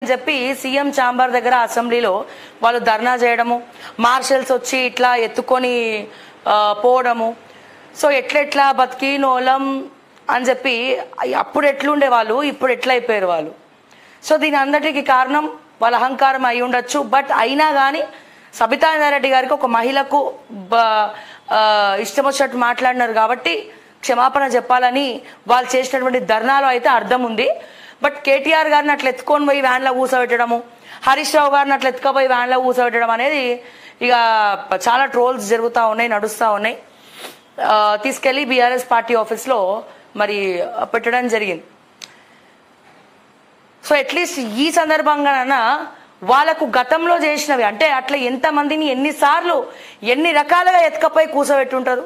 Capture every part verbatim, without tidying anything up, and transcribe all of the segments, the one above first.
అని చెప్పి CM chamber దగ్గర అసెంబ్లీలో వాళ్ళు ధర్నా చేయడము, మార్షల్స్ వచ్చి ఇట్లా ఎత్తుకొని పోవడము. సో ఎట్లెట్లా బతికి నోలం అని చెప్పి అప్పుడు ఎట్లుండే వాళ్ళు, ఇప్పుడు ఎట్లా అయిపోయారు వాళ్ళు. సో దీని అందరికీ కారణం వాళ్ళ అహంకారం అయి ఉండొచ్చు. బట్ అయినా కానీ సబితా ఇంద్రారెడ్డి గారికి ఒక మహిళకు ఇష్టం వచ్చినట్టు మాట్లాడినారు కాబట్టి క్షమాపణ చెప్పాలని వాళ్ళు చేసినటువంటి ధర్నాలో అయితే అర్థం ఉంది. బట్ కేటీఆర్ గారిని అట్లా ఎత్తుకొని పోయి వ్యాన్లో కూర్చోబెట్టడము, హరీష్ రావు గారిని అట్లా ఎత్తుకపోయి వ్యాన్లో కూర్చోబెట్టడం అనేది ఇక చాలా ట్రోల్స్ జరుగుతూ ఉన్నాయి, నడుస్తూ ఉన్నాయి. తీసుకెళ్లి బీఆర్ఎస్ పార్టీ ఆఫీస్లో మరి పెట్టడం జరిగింది. సో అట్లీస్ట్ ఈ సందర్భంగానైనా వాళ్ళకు గతంలో చేసినవి అంటే అట్లా ఎంతమందిని ఎన్నిసార్లు ఎన్ని రకాలుగా ఎత్తుకపోయి కూర్చోబెట్టుంటారు,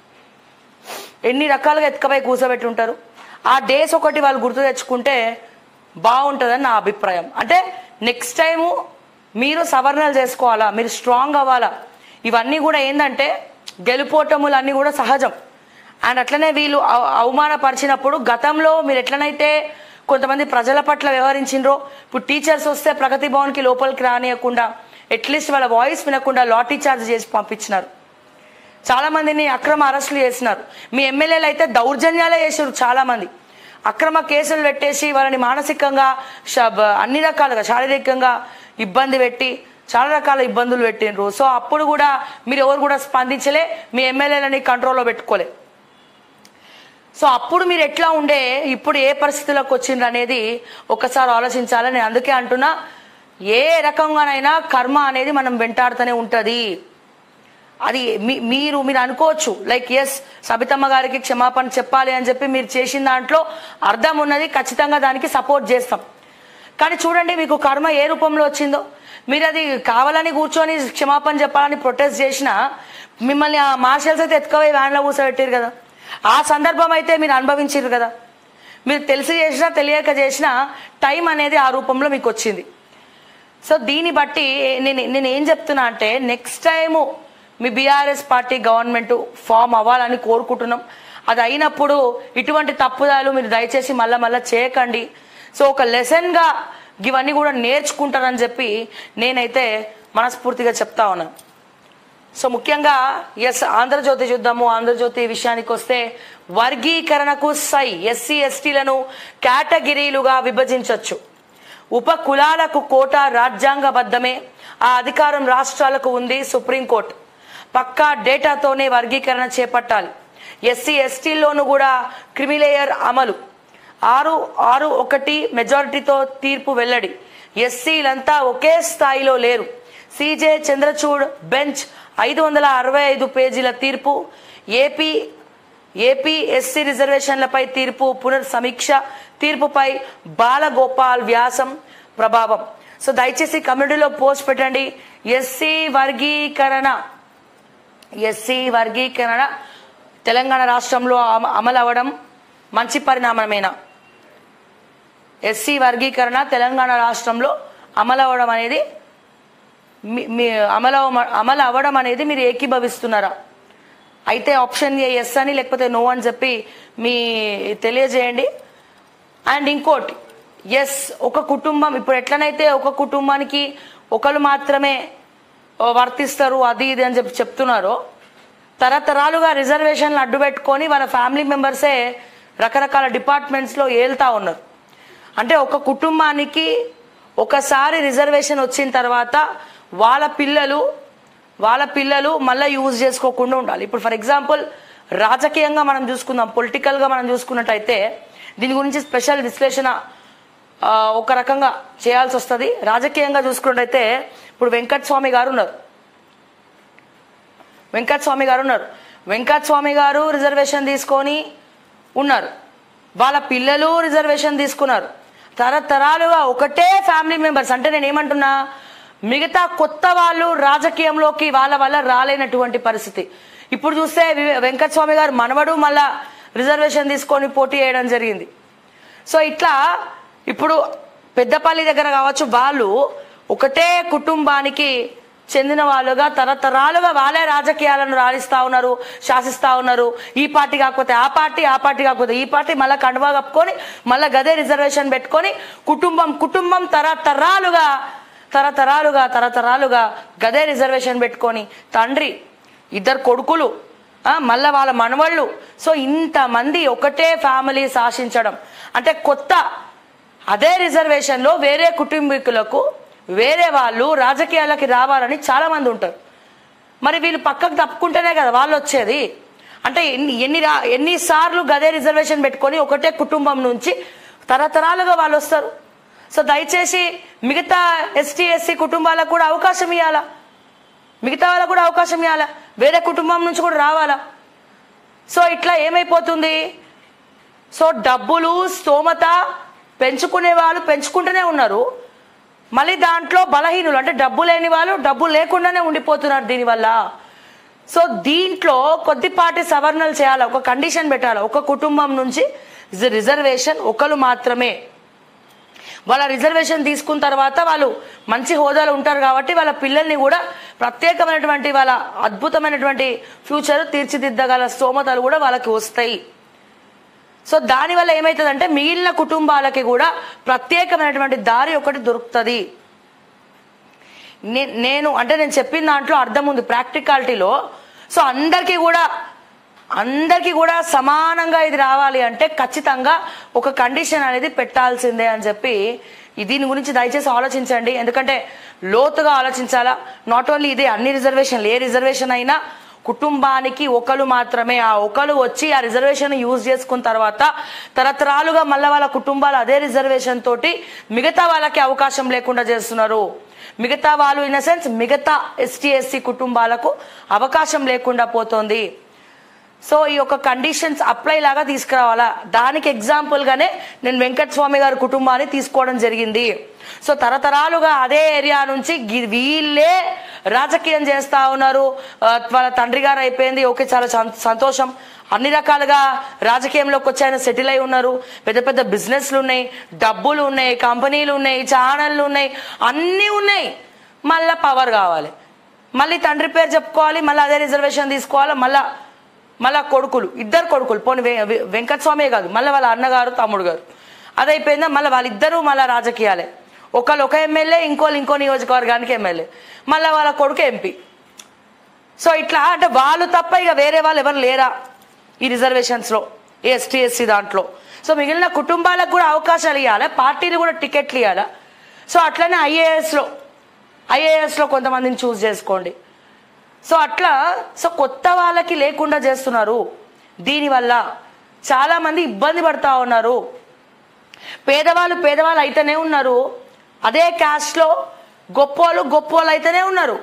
ఎన్ని రకాలుగా ఎత్తుకపోయి కూర్చోబెట్టుంటారు. ఆ డేస్ ఒకటి వాళ్ళు గుర్తు తెచ్చుకుంటే బాగుంటుందని నా అభిప్రాయం. అంటే నెక్స్ట్ టైము మీరు సవరణలు చేసుకోవాలా, మీరు స్ట్రాంగ్ అవ్వాలా. ఇవన్నీ కూడా ఏంటంటే గెలుపోటములు అన్నీ కూడా సహజం. అండ్ అట్లనే వీళ్ళు అవమానపరిచినప్పుడు గతంలో మీరు ఎట్లనైతే కొంతమంది ప్రజల పట్ల వ్యవహరించిండ్రో, ఇప్పుడు టీచర్స్ వస్తే ప్రగతి భవన్కి లోపలికి రానియకుండా అట్లీస్ట్ వాళ్ళ వాయిస్ వినకుండా లాఠీ చార్జ్ చేసి పంపించినారు. చాలా మందిని అక్రమ అరెస్టులు చేసినారు. మీ ఎమ్మెల్యేలు అయితే దౌర్జన్యాలే చేసారు. చాలా మంది అక్రమ కేసులు పెట్టేసి వాళ్ళని మానసికంగా అన్ని రకాలుగా శారీరకంగా ఇబ్బంది పెట్టి చాలా రకాల ఇబ్బందులు పెట్టిండ్రు. సో అప్పుడు కూడా మీరు ఎవరు కూడా స్పందించలే, మీ ఎమ్మెల్యేలని కంట్రోల్లో పెట్టుకోలే. సో అప్పుడు మీరు ఎట్లా ఉండే, ఇప్పుడు ఏ పరిస్థితులకు వచ్చిండ్రు అనేది ఒకసారి ఆలోచించాలని నేను అందుకే అంటున్నా. ఏ రకంగానైనా కర్మ అనేది మనం వెంటాడుతూనే ఉంటుంది. అది మీరు మీరు అనుకోవచ్చు లైక్ ఎస్ సబితమ్మ గారికి క్షమాపణ చెప్పాలి అని చెప్పి మీరు చేసిన దాంట్లో అర్థం ఉన్నది, ఖచ్చితంగా దానికి సపోర్ట్ చేస్తాం. కానీ చూడండి మీకు కర్మ ఏ రూపంలో వచ్చిందో. మీరు అది కావాలని కూర్చొని క్షమాపణ చెప్పాలని ప్రొటెస్ట్ చేసినా మిమ్మల్ని ఆ మార్షల్స్ అయితే ఎత్తుకపోయి వ్యాన్లో కూర్చోబెట్టారు కదా. ఆ సందర్భం అయితే మీరు అనుభవించారు కదా. మీరు తెలిసి చేసినా తెలియక చేసినా టైం అనేది ఆ రూపంలో మీకు వచ్చింది. సో దీన్ని బట్టి నేను నేను ఏం చెప్తున్నా అంటే నెక్స్ట్ టైము మీ బీఆర్ఎస్ పార్టీ గవర్నమెంట్ ఫామ్ అవ్వాలని కోరుకుంటున్నాం. అది అయినప్పుడు ఇటువంటి తప్పుదాలు మీరు దయచేసి మళ్ళా మళ్ళీ చేయకండి. సో ఒక లెసన్గా ఇవన్నీ కూడా నేర్చుకుంటారని చెప్పి నేనైతే మనస్ఫూర్తిగా చెప్తా ఉన్నాను. సో ముఖ్యంగా ఎస్ ఆంధ్రజ్యోతి చూద్దాము. ఆంధ్రజ్యోతి విషయానికి వస్తే వర్గీకరణకు సై, ఎస్సీ ఎస్టీలను కేటగిరీలుగా విభజించవచ్చు, ఉప కులాలకు కోటా రాజ్యాంగబద్ధమే, ఆ అధికారం రాష్ట్రాలకు ఉంది, సుప్రీంకోర్టు పక్కా డేటాతోనే వర్గీకరణ చేపట్టాలి, ఎస్సీ ఎస్టీల్లోనూ కూడా క్రిమిలేయర్ అమలు, ఆరు ఆరు ఒకటి మెజారిటీతో తీర్పు వెల్లడి, ఎస్సీలంతా ఒకే స్థాయిలో లేరు, సిజే చంద్రచూడ్ బెంచ్ ఐదు వందల అరవై ఐదు పేజీల తీర్పు, ఏపీ ఏపీ ఎస్సీ రిజర్వేషన్లపై తీర్పు పునర్ సమీక్ష, తీర్పుపై బాలగోపాల్ వ్యాసం ప్రభావం. సో దయచేసి కమ్యూనిటీలో పోస్ట్ పెట్టండి. ఎస్సీ వర్గీకరణ ఎస్సీ వర్గీకరణ తెలంగాణ రాష్ట్రంలో అమలు అవ్వడం మంచి పరిణామమేనా? ఎస్సీ వర్గీకరణ తెలంగాణ రాష్ట్రంలో అమలు అవ్వడం అనేది మీ అమలు అమలు అవ్వడం అనేది మీరు ఏకీభవిస్తున్నారా? అయితే ఆప్షన్ ఏ ఎస్ అని లేకపోతే నో అని చెప్పి మీ తెలియజేయండి. అండ్ ఇంకోటి ఎస్ ఒక కుటుంబం ఇప్పుడు ఎట్లనైతే ఒక కుటుంబానికి ఒకరు మాత్రమే వర్తిస్తారు అది ఇది అని చెప్పి చెప్తున్నారో, తరతరాలుగా రిజర్వేషన్లు అడ్డు పెట్టుకొని వాళ్ళ ఫ్యామిలీ మెంబర్సే రకరకాల డిపార్ట్మెంట్స్లో ఏళ్తా ఉన్నారు. అంటే ఒక కుటుంబానికి ఒకసారి రిజర్వేషన్ వచ్చిన తర్వాత వాళ్ళ పిల్లలు వాళ్ళ పిల్లలు మళ్ళీ యూజ్ చేసుకోకుండా ఉండాలి. ఇప్పుడు ఫర్ ఎగ్జాంపుల్ రాజకీయంగా మనం చూసుకుందాం, పొలిటికల్గా మనం చూసుకున్నట్టయితే దీని గురించి స్పెషల్ విశ్లేషణ ఒక రకంగా చేయాల్సి వస్తుంది. రాజకీయంగా చూసుకున్నట్టయితే ఇప్పుడు వెంకటస్వామి గారు ఉన్నారు వెంకటస్వామి గారు ఉన్నారు వెంకటస్వామి గారు రిజర్వేషన్ తీసుకొని ఉన్నారు, వాళ్ళ పిల్లలు రిజర్వేషన్ తీసుకున్నారు, తరతరాలుగా ఒకటే ఫ్యామిలీ మెంబర్స్. అంటే నేను ఏమంటున్నా, మిగతా కొత్త వాళ్ళు రాజకీయంలోకి వాళ్ళ వల్ల రాలేనటువంటి పరిస్థితి. ఇప్పుడు చూస్తే వెంకటస్వామి గారు మనవడు మళ్ళా రిజర్వేషన్ తీసుకొని పోటీ చేయడం జరిగింది. సో ఇట్లా ఇప్పుడు పెద్దపల్లి దగ్గర కావచ్చు, వాళ్ళు ఒకటే కుటుంబానికి చెందిన వాళ్ళుగా తరతరాలుగా వాళ్ళే రాజకీయాలను రాణిస్తా ఉన్నారు, శాసిస్తా ఉన్నారు. ఈ పార్టీ కాకపోతే ఆ పార్టీ, ఆ పార్టీ కాకపోతే ఈ పార్టీ, మళ్ళీ కండువా కప్పుకొని మళ్ళీ గదే రిజర్వేషన్ పెట్టుకొని కుటుంబం కుటుంబం తరతరాలుగా తరతరాలుగా తరతరాలుగా గదే రిజర్వేషన్ పెట్టుకొని తండ్రి, ఇద్దరు కొడుకులు, మళ్ళీ వాళ్ళ మనవళ్ళు, సో ఇంతమంది ఒకటే ఫ్యామిలీ శాసించడం అంటే కొత్త అదే రిజర్వేషన్లో వేరే కుటుంబీకులకు వేరే వాళ్ళు రాజకీయాలకి రావాలని చాలా మంది ఉంటారు. మరి వీళ్ళు పక్కకు తప్పుకుంటేనే కదా వాళ్ళు వచ్చేది. అంటే ఎన్ని ఎన్ని ఎన్నిసార్లు గదే రిజర్వేషన్ పెట్టుకొని ఒకటే కుటుంబం నుంచి తరతరాలుగా వాళ్ళు వస్తారు. సో దయచేసి మిగతా ఎస్టీ ఎస్సీ కుటుంబాలకు కూడా అవకాశం ఇవ్వాలా, మిగతా వాళ్ళకు కూడా అవకాశం ఇవ్వాలా, వేరే కుటుంబం నుంచి కూడా రావాలా. సో ఇట్లా ఏమైపోతుంది, సో డబ్బులు స్తోమత పెంచుకునే వాళ్ళు పెంచుకుంటూనే ఉన్నారు, మళ్ళీ దాంట్లో బలహీనులు అంటే డబ్బు లేని వాళ్ళు డబ్బు లేకుండానే ఉండిపోతున్నారు దీనివల్ల. సో దీంట్లో కొద్దిపాటి సవరణలు చేయాలి, ఒక కండిషన్ పెట్టాలి, ఒక కుటుంబం నుంచి రిజర్వేషన్ ఒకరు మాత్రమే. వాళ్ళ రిజర్వేషన్ తీసుకున్న తర్వాత వాళ్ళు మంచి హోదాలో ఉంటారు కాబట్టి వాళ్ళ పిల్లల్ని కూడా ప్రత్యేకమైనటువంటి వాళ్ళ అద్భుతమైనటువంటి ఫ్యూచర్ తీర్చిదిద్దగల స్తోమతలు కూడా వాళ్ళకి వస్తాయి. సో దానివల్ల ఏమవుతుందంటే మిగిలిన కుటుంబాలకి కూడా ప్రత్యేకమైనటువంటి దారి ఒకటి దొరుకుతుంది. నేను అంటే నేను చెప్పిన దాంట్లో అర్థం ఉంది ప్రాక్టికాలిటీలో. సో అందరికీ కూడా అందరికీ కూడా సమానంగా ఇది రావాలి అంటే ఖచ్చితంగా ఒక కండిషన్ అనేది పెట్టాల్సిందే అని చెప్పి దీని గురించి దయచేసి ఆలోచించండి. ఎందుకంటే లోతుగా ఆలోచించాలా. నాట్ ఓన్లీ ఇదే, అన్ని రిజర్వేషన్లు, ఏ రిజర్వేషన్ అయినా కుటుంబానికి ఒకరు మాత్రమే. ఆ ఒకరు వచ్చి ఆ రిజర్వేషన్ యూజ్ చేసుకున్న తర్వాత తరతరాలుగా మళ్ళీ వాళ్ళ కుటుంబాలు అదే రిజర్వేషన్ తోటి మిగతా వాళ్ళకి అవకాశం లేకుండా చేస్తున్నారు. మిగతా వాళ్ళు ఇన్ ద సెన్స్ మిగతా ఎస్టీ ఎస్సీ కుటుంబాలకు అవకాశం లేకుండా పోతుంది. సో ఈ యొక్క కండిషన్స్ అప్లై లాగా తీసుకురావాలా. దానికి ఎగ్జాంపుల్ గానే నేను వెంకటస్వామి గారి కుటుంబాన్ని తీసుకోవడం జరిగింది. సో తరతరాలుగా అదే ఏరియా నుంచి వీళ్ళే రాజకీయం చేస్తా ఉన్నారు. వాళ్ళ తండ్రి గారు అయిపోయింది, ఓకే చాలా సంతోషం. అన్ని రకాలుగా రాజకీయంలోకి వచ్చి ఆయన సెటిల్ అయి ఉన్నారు. పెద్ద పెద్ద బిజినెస్లు ఉన్నాయి, డబ్బులు ఉన్నాయి, కంపెనీలు ఉన్నాయి, ఛానళ్ళు ఉన్నాయి, అన్నీ ఉన్నాయి. మళ్ళా పవర్ కావాలి, మళ్ళీ తండ్రి పేరు చెప్పుకోవాలి, మళ్ళీ అదే రిజర్వేషన్ తీసుకోవాలి. మళ్ళా మళ్ళా కొడుకులు, ఇద్దరు కొడుకులు, పోనీ వెంకటస్వామి కాదు, మళ్ళీ వాళ్ళ అన్నగారు తమ్ముడు గారు, అదైపోయిందా మళ్ళీ వాళ్ళిద్దరూ మళ్ళీ రాజకీయాలే. ఒకళ్ళు ఒక ఎమ్మెల్యే, ఇంకోళ్ళు ఇంకో నియోజకవర్గానికి ఎమ్మెల్యే, మళ్ళీ వాళ్ళ కొడుకు ఎంపీ. సో ఇట్లా అంటే వాళ్ళు తప్ప ఇక వేరే వాళ్ళు ఎవరు లేరా ఈ రిజర్వేషన్స్లో, ఎస్టీ ఎస్సీ దాంట్లో. సో మిగిలిన కుటుంబాలకు కూడా అవకాశాలు ఇవ్వాలి, పార్టీలు కూడా టికెట్లు ఇవ్వాలి. సో అట్లనే ఐఏఎస్లో ఐఏఎస్లో కొంతమందిని చూస్ చేసుకోండి. సో అట్లా సో కొత్త వాళ్ళకి లేకుండా చేస్తున్నారు. దీనివల్ల చాలామంది ఇబ్బంది పడతా ఉన్నారు. పేదవాళ్ళు పేదవాళ్ళు అయితేనే ఉన్నారు, అదే క్యాస్ట్లో గొప్పోళ్ళు గొప్పోళ్ళు అయితేనే ఉన్నారు.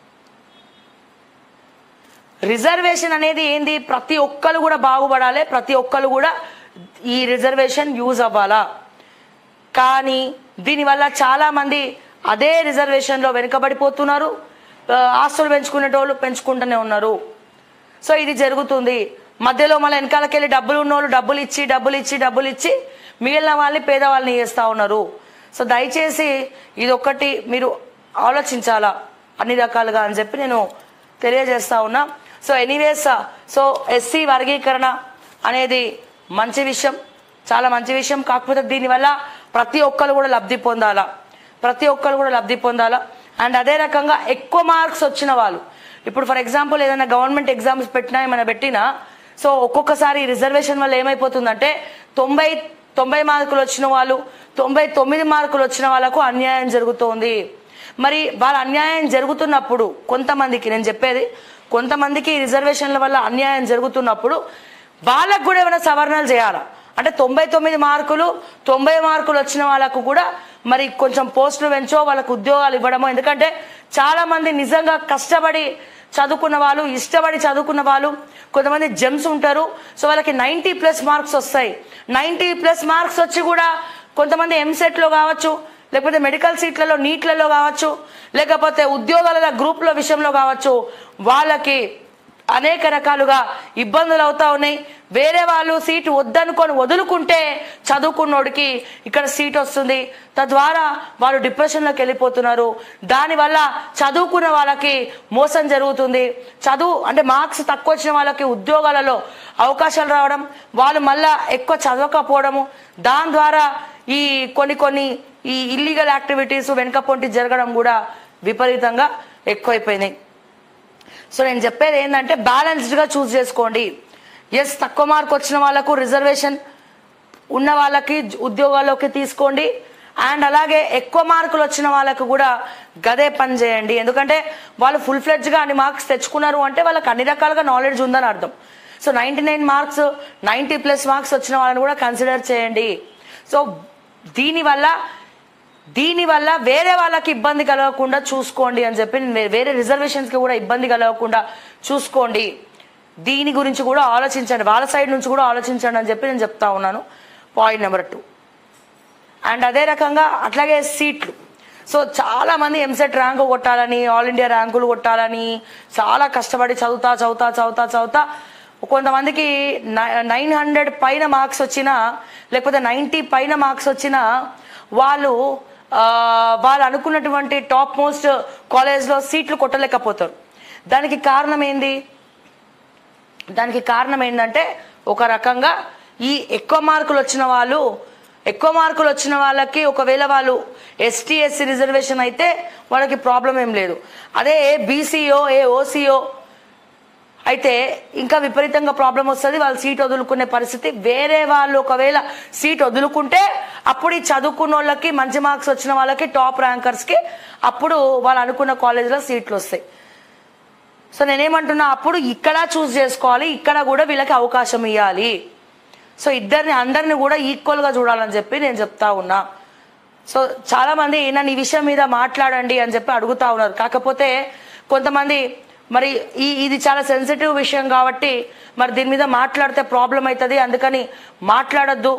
రిజర్వేషన్ అనేది ఏంది, ప్రతి ఒక్కరు కూడా బాగుపడాలి, ప్రతి ఒక్కరు కూడా ఈ రిజర్వేషన్ యూజ్ అవ్వాలా. కానీ దీనివల్ల చాలామంది అదే రిజర్వేషన్లో వెనుకబడిపోతున్నారు. ఆస్తులు పెంచుకునేటోళ్ళు పెంచుకుంటూనే ఉన్నారు. సో ఇది జరుగుతుంది. మధ్యలో మళ్ళీ వెనకాలకి వెళ్ళి డబ్బులు ఉన్నోళ్ళు డబ్బులు ఇచ్చి డబ్బులు ఇచ్చి డబ్బులు ఇచ్చి మిగిలిన వాళ్ళని పేదవాళ్ళని చేస్తూ ఉన్నారు. సో దయచేసి ఇది ఒక్కటి మీరు ఆలోచించాలా అన్ని రకాలుగా అని చెప్పి నేను తెలియజేస్తా ఉన్నా. సో ఎనీవేస్, సో ఎస్సీ వర్గీకరణ అనేది మంచి విషయం, చాలా మంచి విషయం. కాకపోతే దీనివల్ల ప్రతి ఒక్కరు కూడా లబ్ధి పొందాలా, ప్రతి ఒక్కరు కూడా లబ్ధి పొందాలా. అండ్ అదే రకంగా ఎక్కువ మార్క్స్ వచ్చిన వాళ్ళు, ఇప్పుడు ఫర్ ఎగ్జాంపుల్ ఏదైనా గవర్నమెంట్ ఎగ్జామ్స్ పెట్టినా ఏమైనా పెట్టినా, సో ఒక్కొక్కసారి రిజర్వేషన్ వల్ల ఏమైపోతుందంటే తొంభై తొంభై మార్కులు వచ్చిన వాళ్ళు, తొంభై తొమ్మిది మార్కులు వచ్చిన వాళ్ళకు అన్యాయం జరుగుతోంది. మరి వాళ్ళ అన్యాయం జరుగుతున్నప్పుడు కొంతమందికి, నేను చెప్పేది కొంతమందికి రిజర్వేషన్ల వల్ల అన్యాయం జరుగుతున్నప్పుడు వాళ్ళకు కూడా ఏమైనా సవరణలు చేయాలా. అంటే తొంభై తొమ్మిది మార్కులు తొంభై మార్కులు వచ్చిన వాళ్ళకు కూడా మరి కొంచెం పోస్టులు పెంచో వాళ్ళకు ఉద్యోగాలు ఇవ్వడమో. ఎందుకంటే చాలా మంది నిజంగా కష్టపడి చదువుకున్న వాళ్ళు, ఇష్టపడి చదువుకున్న వాళ్ళు, కొంతమంది జెమ్స్ ఉంటారు. సో వాళ్ళకి నైంటీ ప్లస్ మార్క్స్ వస్తాయి. నైంటీ ప్లస్ మార్క్స్ వచ్చి కూడా కొంతమంది ఎంసెట్లో కావచ్చు, లేకపోతే మెడికల్ సీట్లలో నీట్లలో కావచ్చు, లేకపోతే ఉద్యోగాల గ్రూప్ల విషయంలో కావచ్చు, వాళ్ళకి అనేక రకాలుగా ఇబ్బందులు అవుతా ఉన్నాయి. వేరే వాళ్ళు సీటు వద్దనుకొని వదులుకుంటే చదువుకున్నోడికి ఇక్కడ సీట్ వస్తుంది, తద్వారా వాళ్ళు డిప్రెషన్లోకి వెళ్ళిపోతున్నారు. దానివల్ల చదువుకున్న వాళ్ళకి మోసం జరుగుతుంది. చదువు అంటే మార్క్స్ తక్కువ వచ్చిన వాళ్ళకి ఉద్యోగాలలో అవకాశాలు రావడం, వాళ్ళు మళ్ళా ఎక్కువ చదవకపోవడము, దాని ద్వారా ఈ కొన్ని కొన్ని ఈ ఇల్లీగల్ యాక్టివిటీస్ వెనుకపోంటి జరగడం కూడా విపరీతంగా ఎక్కువైపోయినాయి. సో నేను చెప్పేది ఏంటంటే బ్యాలెన్స్డ్గా చూస్ చేసుకోండి. ఎస్, తక్కువ మార్క్ వచ్చిన వాళ్ళకు రిజర్వేషన్ ఉన్న వాళ్ళకి ఉద్యోగాల్లోకి తీసుకోండి, అండ్ అలాగే ఎక్కువ మార్కులు వచ్చిన వాళ్ళకు కూడా గదే పని చేయండి. ఎందుకంటే వాళ్ళు ఫుల్ ఫ్లెడ్జ్గా అన్ని మార్క్స్ తెచ్చుకున్నారు అంటే వాళ్ళకి అన్ని రకాలుగా నాలెడ్జ్ ఉందని అర్థం. So ninety nine marks ninety plus marks వచ్చిన వాళ్ళని కూడా కన్సిడర్ చేయండి. సో దీనివల్ల దీనివల్ల వేరే వాళ్ళకి ఇబ్బంది కలగకుండా చూసుకోండి అని చెప్పి, వేరే రిజర్వేషన్స్కి కూడా ఇబ్బంది కలగకుండా చూసుకోండి. దీని గురించి కూడా ఆలోచించండి, వాళ్ళ సైడ్ నుంచి కూడా ఆలోచించండి అని చెప్పి నేను చెప్తా ఉన్నాను. Point number two. అండ్ అదే రకంగా అట్లాగే సీట్లు. సో చాలా మంది ఎంసెట్ ర్యాంకు కొట్టాలని, ఆల్ ఇండియా ర్యాంకులు కొట్టాలని చాలా కష్టపడి చదువుతా చదువుతా చదువుతా చదువుతా కొంతమందికి నైన్ హండ్రెడ్ పైన మార్క్స్ వచ్చినా లేకపోతే నైంటీ పైన మార్క్స్ వచ్చినా వాళ్ళు వాళ్ళు అనుకున్నటువంటి టాప్ మోస్ట్ కాలేజ్లో సీట్లు కొట్టలేకపోతారు. దానికి కారణం ఏంది? దానికి కారణం ఏంటంటే ఒక రకంగా ఈ ఎక్కువ మార్కులు వచ్చిన వాళ్ళు ఎక్కువ మార్కులు వచ్చిన వాళ్ళకి ఒకవేళ వాళ్ళు ఎస్టీ ఎస్సీ రిజర్వేషన్ అయితే వాళ్ళకి ప్రాబ్లం ఏం లేదు. అదే ఏ బీసీఓ ఏ ఓసీఓ అయితే ఇంకా విపరీతంగా ప్రాబ్లం వస్తుంది. వాళ్ళు సీట్ వదులుకునే పరిస్థితి. వేరే వాళ్ళు ఒకవేళ సీట్ వదులుకుంటే అప్పుడు ఈ చదువుకున్న వాళ్ళకి మంచి మార్క్స్ వచ్చిన వాళ్ళకి టాప్ ర్యాంకర్స్కి అప్పుడు వాళ్ళు అనుకున్న కాలేజీలో సీట్లు వస్తాయి. సో నేనేమంటున్నా, అప్పుడు ఇక్కడ చూస్ చేసుకోవాలి, ఇక్కడ కూడా వీళ్ళకి అవకాశం ఇవ్వాలి. సో ఇద్దరిని అందరిని కూడా ఈక్వల్గా చూడాలని చెప్పి నేను చెప్తా ఉన్నా. సో చాలామంది నన్ను ఈ విషయం మీద మాట్లాడండి అని చెప్పి అడుగుతా ఉన్నారు. కాకపోతే కొంతమంది మరి ఈ ఇది చాలా సెన్సిటివ్ విషయం కాబట్టి మరి దీని మీద మాట్లాడితే ప్రాబ్లం అవుతుంది, అందుకని మాట్లాడొద్దు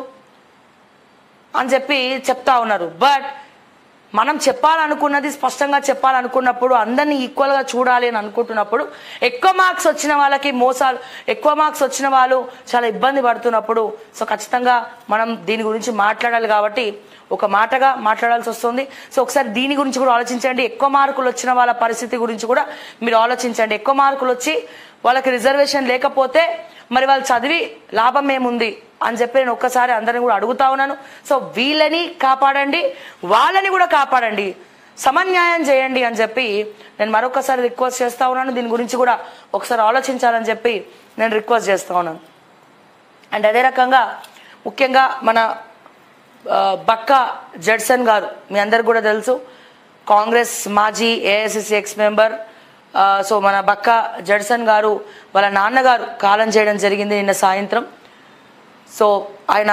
అని చెప్పి చెప్తా ఉన్నారు. బట్ మనం చెప్పాలనుకున్నది స్పష్టంగా చెప్పాలనుకున్నప్పుడు, అందరినీ ఈక్వల్గా చూడాలి అని అనుకుంటున్నప్పుడు, ఎక్కువ మార్క్స్ వచ్చిన వాళ్ళకి మోసాలు, ఎక్కువ మార్క్స్ వచ్చిన వాళ్ళు చాలా ఇబ్బంది పడుతున్నప్పుడు సో ఖచ్చితంగా మనం దీని గురించి మాట్లాడాలి. కాబట్టి ఒక మాటగా మాట్లాడాల్సి వస్తుంది. సో ఒకసారి దీని గురించి కూడా ఆలోచించండి. ఎక్కువ మార్కులు వచ్చిన వాళ్ళ పరిస్థితి గురించి కూడా మీరు ఆలోచించండి. ఎక్కువ మార్కులు వచ్చి వాళ్ళకి రిజర్వేషన్ లేకపోతే మరి వాళ్ళు చదివి లాభం ఏముంది అని చెప్పి నేను ఒక్కసారి అందరిని కూడా అడుగుతా ఉన్నాను. సో వీళ్ళని కాపాడండి, వాళ్ళని కూడా కాపాడండి, సమన్యాయం చేయండి అని చెప్పి నేను మరొకసారి రిక్వెస్ట్ చేస్తా ఉన్నాను. దీని గురించి కూడా ఒకసారి ఆలోచించాలని చెప్పి నేను రిక్వెస్ట్ చేస్తా ఉన్నాను. అండ్ అదే రకంగా ముఖ్యంగా మన బక్కా జడ్సన్ గారు, మీ అందరికి కూడా తెలుసు, కాంగ్రెస్ మాజీ ఏఐసిసి ఎక్స్ మెంబర్. సో మన బక్కా జడ్సన్ గారు వాళ్ళ నాన్నగారు కాలం చేయడం జరిగింది నిన్న సాయంత్రం. సో ఆయన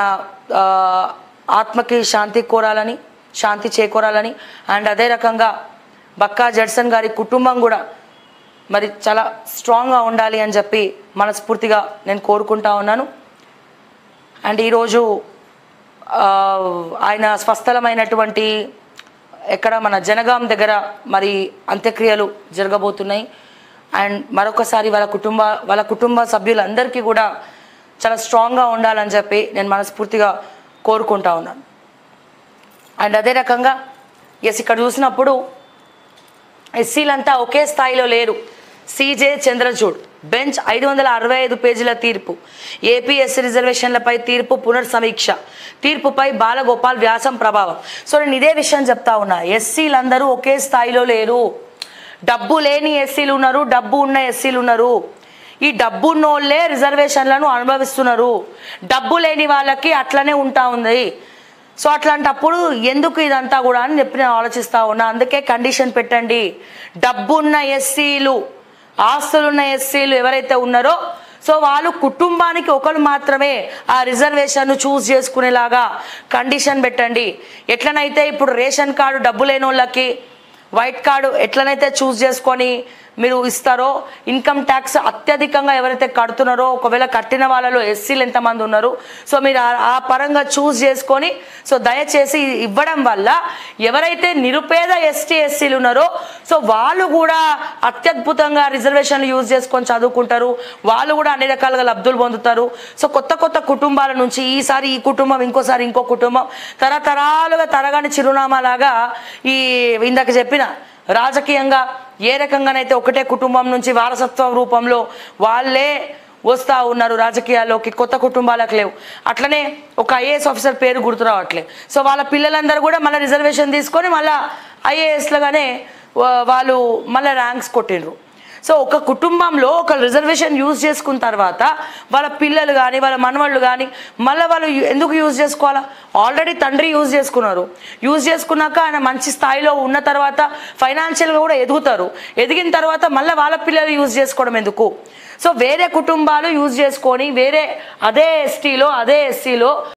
ఆత్మకి శాంతి కోరాలని, శాంతి చేకూరాలని, అండ్ అదే రకంగా బక్కా జడ్సన్ గారి కుటుంబం కూడా మరి చాలా స్ట్రాంగ్గా ఉండాలి అని చెప్పి మనస్ఫూర్తిగా నేను కోరుకుంటా ఉన్నాను. అండ్ ఈరోజు ఆయన స్వస్థలమైనటువంటి ఎక్కడ మన జనగాం దగ్గర మరి అంత్యక్రియలు జరగబోతున్నాయి. అండ్ మరొకసారి వాళ్ళ కుటుంబ వాళ్ళ కుటుంబ సభ్యులందరికీ కూడా చాలా స్ట్రాంగ్గా ఉండాలని చెప్పి నేను మనస్ఫూర్తిగా కోరుకుంటా ఉన్నాను. అండ్ అదే రకంగా ఎస్, ఇక్కడ చూసినప్పుడు ఎస్సీలంతా ఒకే స్థాయిలో లేరు. సిజే చంద్రచూడ్ బెంచ్ ఐదు వందల అరవై ఐదు పేజీల తీర్పు. ఏపీ ఎస్సీ రిజర్వేషన్లపై తీర్పు పునర్సమీక్ష. తీర్పుపై బాలగోపాల్ వ్యాసం ప్రభావం. సో నేను ఇదే విషయం చెప్తా ఉన్నా, ఎస్సీలందరూ ఒకే స్థాయిలో లేరు. డబ్బు లేని ఎస్సీలు ఉన్నారు, డబ్బు ఉన్న ఎస్సీలు ఉన్నారు. ఈ డబ్బు ఉన్నోళ్ళే రిజర్వేషన్లను అనుభవిస్తున్నారు, డబ్బు లేని వాళ్ళకి అట్లనే ఉంటా ఉంది. సో అట్లాంటప్పుడు ఎందుకు ఇదంతా కూడా అని చెప్పి నేను ఆలోచిస్తా ఉన్నా. అందుకే కండిషన్ పెట్టండి, డబ్బున్న ఎస్సీలు, ఆస్తులున్న ఎస్సీలు ఎవరైతే ఉన్నారో సో వాళ్ళు కుటుంబానికి ఒకరు మాత్రమే ఆ రిజర్వేషన్ చూస్ చేసుకునేలాగా కండిషన్ పెట్టండి. ఎట్లనైతే ఇప్పుడు రేషన్ కార్డు డబ్బు లేని వాళ్ళకి, వైట్ కార్డు ఎట్లనైతే చూస్ చేసుకొని మీరు ఇస్తారో, ఇన్కమ్ ట్యాక్స్ అత్యధికంగా ఎవరైతే కడుతున్నారో, ఒకవేళ కట్టిన వాళ్ళలో ఎస్సీలు ఎంతమంది ఉన్నారు, సో మీరు ఆ పరంగా చూస్ చేసుకొని సో దయచేసి ఇవ్వడం వల్ల ఎవరైతే నిరుపేద ఎస్టీ ఎస్సీలు ఉన్నారో సో వాళ్ళు కూడా అత్యద్భుతంగా రిజర్వేషన్లు యూజ్ చేసుకొని చదువుకుంటారు, వాళ్ళు కూడా అన్ని రకాలుగా లబ్ధులు పొందుతారు. సో కొత్త కొత్త కుటుంబాల నుంచి ఈసారి ఈ కుటుంబం, ఇంకోసారి ఇంకో కుటుంబం, తరతరాలుగా తరగని చిరునామా లాగా ఈ ఇందాక చెప్పిన రాజకీయంగా ఏ రకంగానైతే ఒకటే కుటుంబం నుంచి వారసత్వ రూపంలో వాళ్ళే వస్తూ ఉన్నారు రాజకీయాల్లోకి, కొత్త కుటుంబాలకు లేవు. అట్లనే ఒక ఐఏఎస్ ఆఫీసర్ పేరు గుర్తు రావట్లేదు. సో వాళ్ళ పిల్లలందరూ కూడా మళ్ళీ రిజర్వేషన్ తీసుకొని మళ్ళీ ఐఏఎస్లుగానే వాళ్ళు మళ్ళీ ర్యాంక్స్ కొట్టిండ్రు. సో ఒక కుటుంబంలో ఒక రిజర్వేషన్ యూజ్ చేసుకున్న తర్వాత వాళ్ళ పిల్లలు కానీ వాళ్ళ మనవాళ్ళు కానీ మళ్ళీ వాళ్ళు ఎందుకు యూజ్ చేసుకోవాలా? ఆల్రెడీ తండ్రి యూజ్ చేసుకున్నారు. యూజ్ చేసుకున్నాక ఆయన మంచి స్థాయిలో ఉన్న తర్వాత ఫైనాన్షియల్గా కూడా ఎదుగుతారు. ఎదిగిన తర్వాత మళ్ళీ వాళ్ళ పిల్లలు యూజ్ చేసుకోవడం ఎందుకు? సో వేరే కుటుంబాలు యూజ్ చేసుకొని వేరే అదే ఎస్టీలో అదే ఎస్సీలో